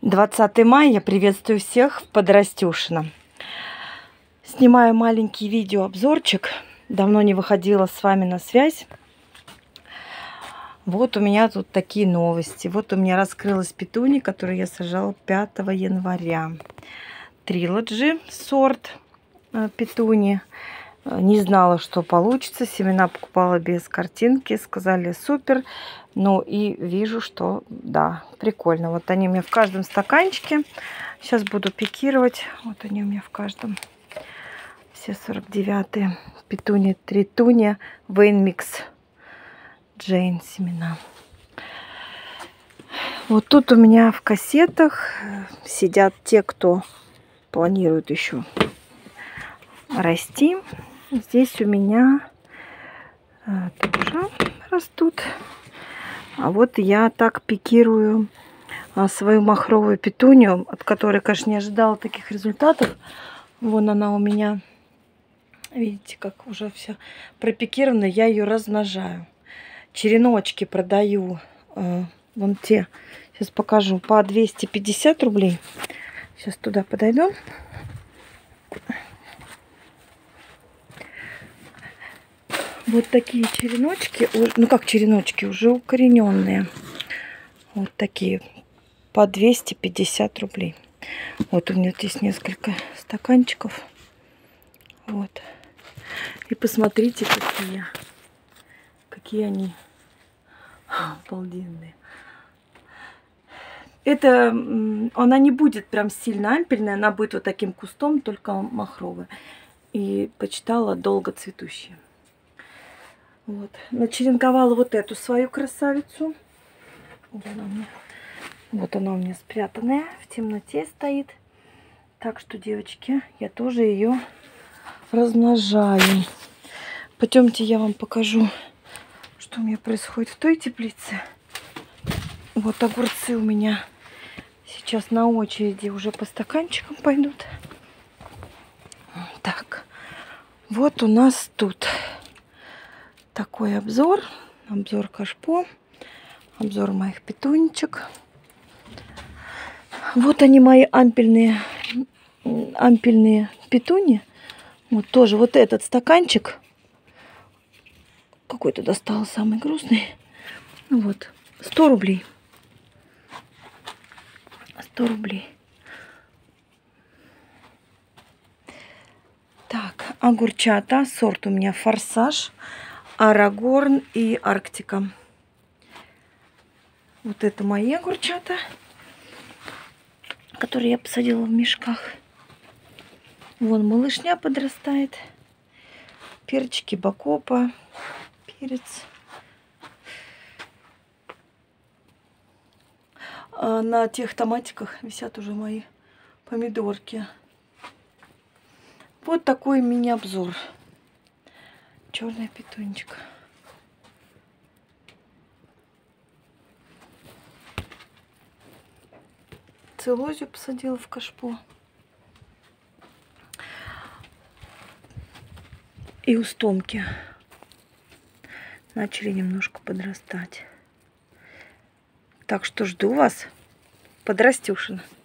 20 мая. Я приветствую всех в Подрастюшино. Снимаю маленький видеообзорчик. Давно не выходила с вами на связь. Вот у меня тут такие новости. Вот у меня раскрылась петуния, которую я сажала 5 января. Trilogy сорт петунии. Не знала, что получится. Семена покупала без картинки. Сказали супер. Ну и вижу, что да, прикольно. Вот они у меня в каждом стаканчике. Сейчас буду пикировать. Вот они у меня в каждом. Все 49-е. Петуния, тритуния, Вейнмикс. Джейн семена. Вот тут у меня в кассетах сидят те, кто планирует еще расти. Здесь у меня тоже растут. А вот я так пикирую свою махровую петунию, от которой, конечно, не ожидала таких результатов. Вон она у меня, видите, как уже вся пропикирована. Я ее размножаю. Череночки продаю, вон те, сейчас покажу, по 250 рублей. Сейчас туда подойдем. Вот такие череночки, ну как череночки, уже укорененные. Вот такие, по 250 рублей. Вот у меня здесь несколько стаканчиков. Вот. И посмотрите, какие они обалденные. Это, она не будет прям сильно ампельная, она будет вот таким кустом, только махровая. И почитала долго цветущая. Вот. Начеренковала вот эту свою красавицу. Вот она у меня спрятанная, в темноте стоит. Так что, девочки, я тоже ее размножаю. Пойдемте, я вам покажу, что у меня происходит в той теплице. Вот огурцы у меня сейчас на очереди уже по стаканчикам пойдут. Так, вот у нас тут такой обзор. Обзор кашпо. Обзор моих петунечек. Вот они, мои ампельные петунии. Вот тоже вот этот стаканчик. Какой-то достал самый грустный. Вот, 100 рублей. 100 рублей. Так, огурчата. Сорт у меня Форсаж, Арагорн и Арктика. Вот это мои огурчата, которые я посадила в мешках. Вон малышня подрастает. Перчики Бакопа. Перец. А на тех томатиках висят уже мои помидорки. Вот такой мини-обзор. Черная петунечка. Целозию посадила в кашпо. И устомки начали немножко подрастать. Так что жду вас, Подрастюшино.